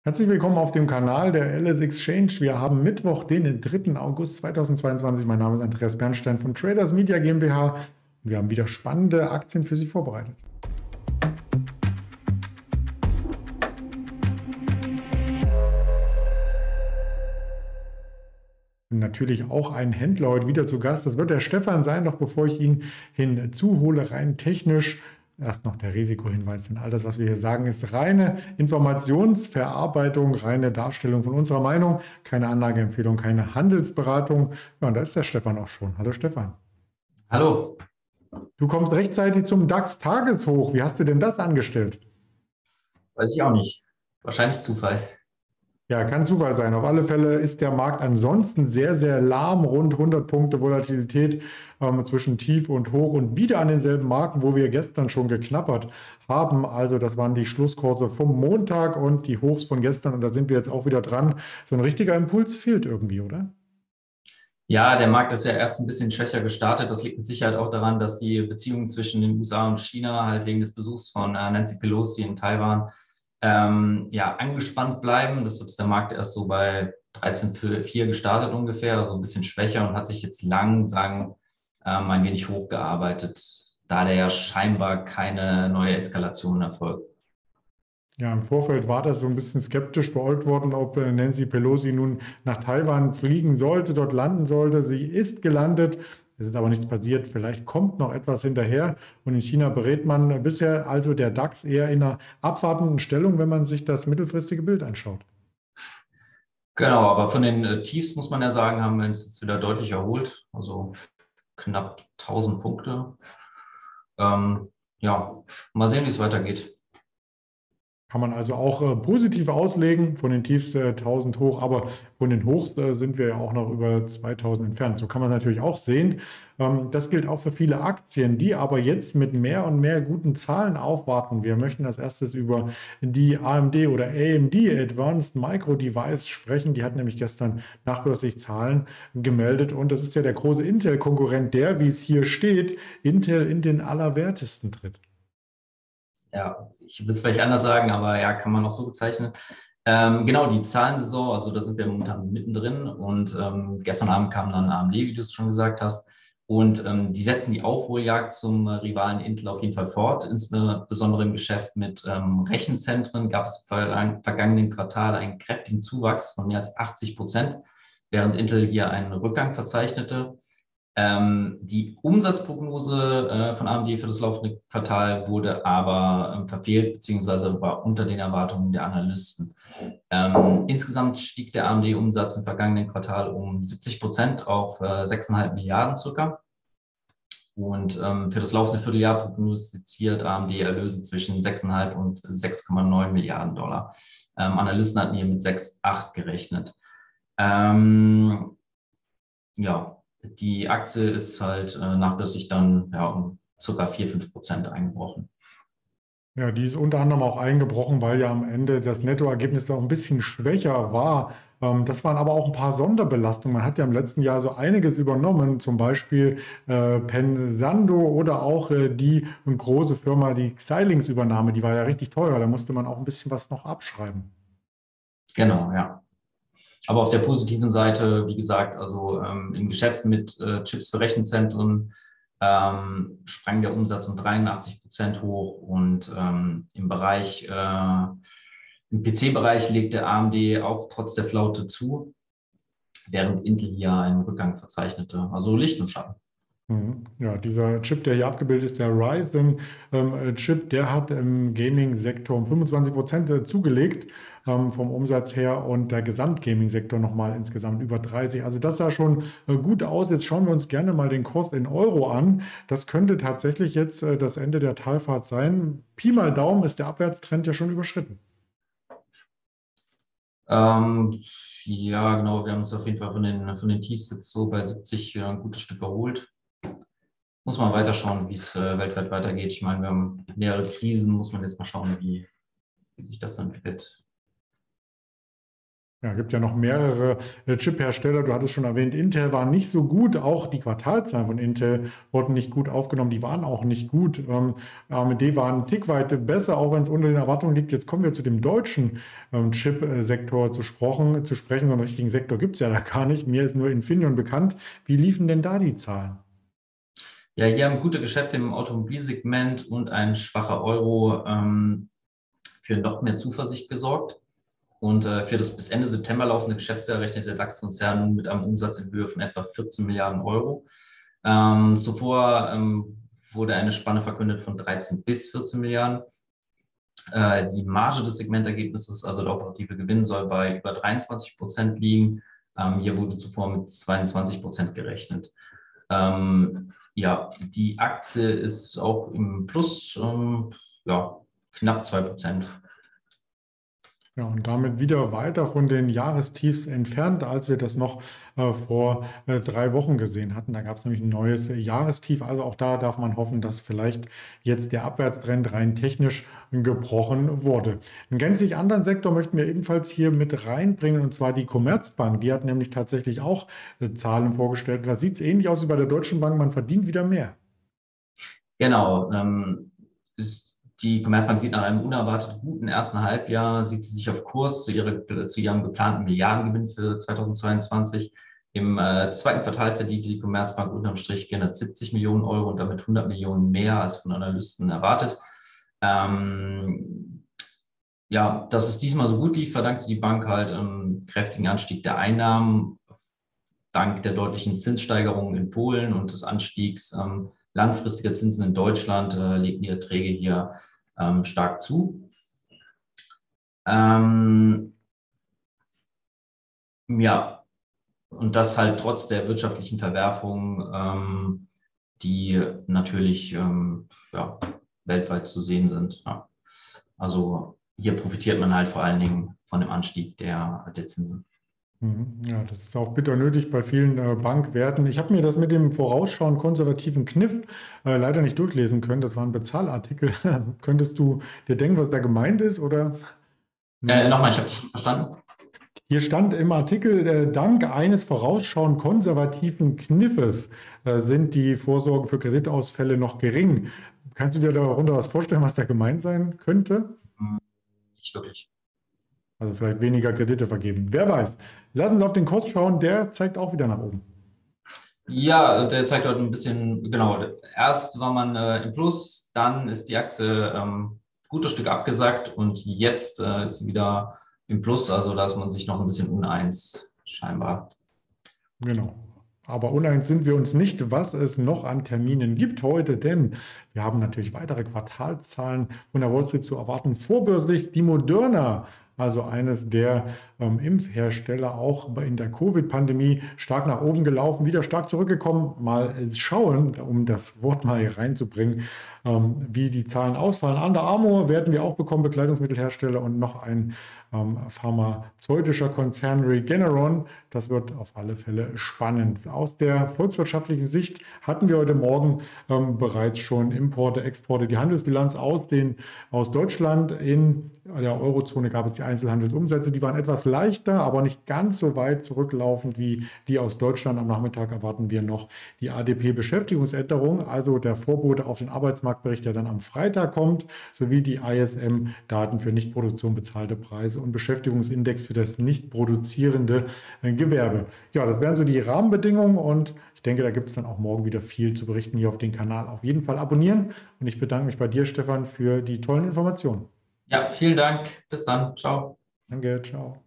Herzlich willkommen auf dem Kanal der LS Exchange. Wir haben Mittwoch, den 3. August 2022. Mein Name ist Andreas Bernstein von Traders Media GmbH und wir haben wieder spannende Aktien für Sie vorbereitet. Und natürlich auch ein Händler heute wieder zu Gast. Das wird der Stefan sein, doch bevor ich ihn hinzuhole, rein technisch. Erst noch der Risikohinweis, denn all das, was wir hier sagen, ist reine Informationsverarbeitung, reine Darstellung von unserer Meinung, keine Anlageempfehlung, keine Handelsberatung. Ja, und da ist der Stefan auch schon. Hallo Stefan. Hallo, Du kommst rechtzeitig zum DAX-Tageshoch. Wie hast du denn das angestellt? weiß ich auch nicht. Wahrscheinlich Zufall. Ja, kann Zufall sein. Auf alle Fälle ist der Markt ansonsten sehr, sehr lahm. Rund 100 Punkte Volatilität zwischen Tief und Hoch und wieder an denselben Marken, wo wir gestern schon geknappert haben. Also das waren die Schlusskurse vom Montag und die Hochs von gestern. Und da sind wir jetzt auch wieder dran. So ein richtiger Impuls fehlt irgendwie, oder? Ja, der Markt ist ja erst ein bisschen schwächer gestartet. Das liegt mit Sicherheit auch daran, dass die Beziehungen zwischen den USA und China halt wegen des Besuchs von Nancy Pelosi in Taiwan ja, angespannt bleiben. Deshalb ist der Markt erst so bei 13,4 gestartet ungefähr, also ein bisschen schwächer und hat sich jetzt langsam ein wenig hochgearbeitet, da der ja scheinbar keine neue Eskalation erfolgt. Ja, im Vorfeld war das so ein bisschen skeptisch beäugt worden, ob Nancy Pelosi nun nach Taiwan fliegen sollte, dort landen sollte. Sie ist gelandet. Es ist aber nichts passiert. Vielleicht kommt noch etwas hinterher. Und in China berät man bisher also der DAX eher in einer abwartenden Stellung, wenn man sich das mittelfristige Bild anschaut. Genau, aber von den Tiefs muss man ja sagen, haben wir uns jetzt wieder deutlich erholt. Also knapp 1000 Punkte. Ja, mal sehen, wie es weitergeht. Kann man also auch positiv auslegen, von den Tiefs 1000 hoch, aber von den Hochs sind wir ja auch noch über 2000 entfernt. So kann man natürlich auch sehen. Das gilt auch für viele Aktien, die aber jetzt mit mehr und mehr guten Zahlen aufwarten. Wir möchten als erstes über die AMD oder AMD Advanced Micro Device sprechen. Die hat nämlich gestern nachbörslich Zahlen gemeldet und das ist ja der große Intel-Konkurrent, der, wie es hier steht, Intel in den Allerwertesten tritt. Ja, ich will es vielleicht anders sagen, aber ja, kann man auch so bezeichnen. Genau, die Zahlensaison, also da sind wir momentan mittendrin und gestern Abend kam dann AMD, wie du es schon gesagt hast. Und die setzen die Aufholjagd zum Rivalen Intel auf jeden Fall fort. Insbesondere im Geschäft mit Rechenzentren gab es im vergangenen Quartal einen kräftigen Zuwachs von mehr als 80%, während Intel hier einen Rückgang verzeichnete. Die Umsatzprognose von AMD für das laufende Quartal wurde aber verfehlt, beziehungsweise war unter den Erwartungen der Analysten. Insgesamt stieg der AMD-Umsatz im vergangenen Quartal um 70% auf 6,5 Milliarden circa. Und für das laufende Vierteljahr prognostiziert AMD Erlöse zwischen 6,5 und 6,9 Milliarden Dollar. Analysten hatten hier mit 6,8 gerechnet. Ja, die Aktie ist halt nachbörslich dann ja, um ca. 4-5% eingebrochen. Ja, die ist unter anderem auch eingebrochen, weil ja am Ende das Nettoergebnis auch ein bisschen schwächer war. Das waren aber auch ein paar Sonderbelastungen. Man hat ja im letzten Jahr so einiges übernommen, zum Beispiel Pensando oder auch die große Firma, die Xilinx-Übernahme, die war ja richtig teuer. Da musste man auch ein bisschen was noch abschreiben. Genau, ja. Aber auf der positiven Seite, wie gesagt, also im Geschäft mit Chips für Rechenzentren sprang der Umsatz um 83% hoch und im PC-Bereich legte AMD auch trotz der Flaute zu, während Intel hier einen Rückgang verzeichnete. Also Licht und Schatten. Mhm. Ja, dieser Chip, der hier abgebildet ist, der Ryzen-Chip, der hat im Gaming-Sektor um 25% zugelegt vom Umsatz her und der Gesamt-Gaming-Sektor nochmal insgesamt über 30. Also das sah schon gut aus. Jetzt schauen wir uns gerne mal den Kurs in Euro an. Das könnte tatsächlich jetzt das Ende der Talfahrt sein. Pi mal Daumen ist der Abwärtstrend ja schon überschritten. Ähm, ja, genau, wir haben uns auf jeden Fall von den Tiefs jetzt so bei 70 ein gutes Stück erholt. Muss man weiterschauen, wie es weltweit weitergeht. Ich meine, wir haben mehrere Krisen, muss man jetzt mal schauen, wie sich das so entwickelt. Ja, gibt ja noch mehrere Chip-Hersteller. Du hattest schon erwähnt, Intel war nicht so gut. Auch die Quartalzahlen von Intel wurden nicht gut aufgenommen. Die waren auch nicht gut. AMD war ein Tick weit besser, auch wenn es unter den Erwartungen liegt. Jetzt kommen wir zu dem deutschen Chip-Sektor zu sprechen. So einen richtigen Sektor gibt es ja da gar nicht. Mir ist nur Infineon bekannt. Wie liefen denn da die Zahlen? Ja, hier haben gute Geschäfte im Automobilsegment und ein schwacher Euro für noch mehr Zuversicht gesorgt. Und für das bis Ende September laufende Geschäftsjahr rechnet der DAX-Konzern nun mit einem Umsatz in Höhe von etwa 14 Milliarden Euro. Zuvor wurde eine Spanne verkündet von 13 bis 14 Milliarden. Die Marge des Segmentergebnisses, also der operative Gewinn, soll bei über 23% liegen. Hier wurde zuvor mit 22% gerechnet. Ja, die Aktie ist auch im Plus, ja, knapp 2%. Ja, und damit wieder weiter von den Jahrestiefs entfernt, als wir das noch vor 3 Wochen gesehen hatten. Da gab es nämlich ein neues Jahrestief. Also auch da darf man hoffen, dass vielleicht jetzt der Abwärtstrend rein technisch gebrochen wurde. Einen gänzlich anderen Sektor möchten wir ebenfalls hier mit reinbringen, und zwar die Commerzbank. Die hat nämlich tatsächlich auch Zahlen vorgestellt. Da sieht es ähnlich aus wie bei der Deutschen Bank. Man verdient wieder mehr. Genau. Die Commerzbank sieht nach einem unerwartet guten ersten Halbjahr, sieht sie sich auf Kurs zu ihrem geplanten Milliardengewinn für 2022. Im zweiten Quartal verdiente die Commerzbank unterm Strich 470 Millionen Euro und damit 100 Millionen mehr als von Analysten erwartet. Ja, dass es diesmal so gut lief, verdankte die Bank halt kräftigen Anstieg der Einnahmen, dank der deutlichen Zinssteigerungen in Polen und des Anstiegs langfristiger Zinsen in Deutschland legten die Erträge hier stark zu. Ja, und das halt trotz der wirtschaftlichen Verwerfungen, die natürlich ja, weltweit zu sehen sind. Ja. Also hier profitiert man halt vor allen Dingen von dem Anstieg der Zinsen. Ja, das ist auch bitter nötig bei vielen Bankwerten. Ich habe mir das mit dem vorausschauen konservativen Kniff leider nicht durchlesen können. Das war ein Bezahlartikel. Könntest du dir denken, was da gemeint ist? Oder? Nochmal, ich habe dich verstanden. Hier stand im Artikel, dank eines vorausschauen konservativen Kniffes sind die Vorsorgen für Kreditausfälle noch gering. Kannst du dir darunter was vorstellen, was da gemeint sein könnte? Nicht wirklich. Also vielleicht weniger Kredite vergeben. Wer weiß. Lass uns auf den Kurs schauen, der zeigt auch wieder nach oben. Ja, der zeigt heute ein bisschen, genau, erst war man im Plus, dann ist die Aktie ein gutes Stück abgesackt und jetzt ist sie wieder im Plus, also da ist man sich noch ein bisschen uneins scheinbar. Genau. Aber uneins sind wir uns nicht, was es noch an Terminen gibt heute, denn wir haben natürlich weitere Quartalszahlen von der Wall Street zu erwarten. Vorbörslich die Moderna, also eines der Impfhersteller, auch in der Covid-Pandemie stark nach oben gelaufen, wieder stark zurückgekommen. Mal schauen, um das Wort mal hier reinzubringen, wie die Zahlen ausfallen. Under Armour werden wir auch bekommen, Bekleidungsmittelhersteller, und noch ein pharmazeutischer Konzern Regeneron. Das wird auf alle Fälle spannend. Aus der volkswirtschaftlichen Sicht hatten wir heute Morgen bereits schon Importe, Exporte, die Handelsbilanz aus Deutschland. In der Eurozone gab es die Einzelhandelsumsätze, die waren etwas leichter, aber nicht ganz so weit zurücklaufend wie die aus Deutschland. Am Nachmittag erwarten wir noch die ADP-Beschäftigungsänderung, also der Vorbote auf den Arbeitsmarktbericht, der dann am Freitag kommt, sowie die ISM-Daten für Nichtproduktion bezahlte Preise und Beschäftigungsindex für das nicht produzierende Gewerbe. Ja, das wären so die Rahmenbedingungen, und ich denke, da gibt es dann auch morgen wieder viel zu berichten hier auf den Kanal. Auf jeden Fall abonnieren, und ich bedanke mich bei dir, Stefan, für die tollen Informationen. Ja, vielen Dank. Bis dann. Ciao. Danke, ciao.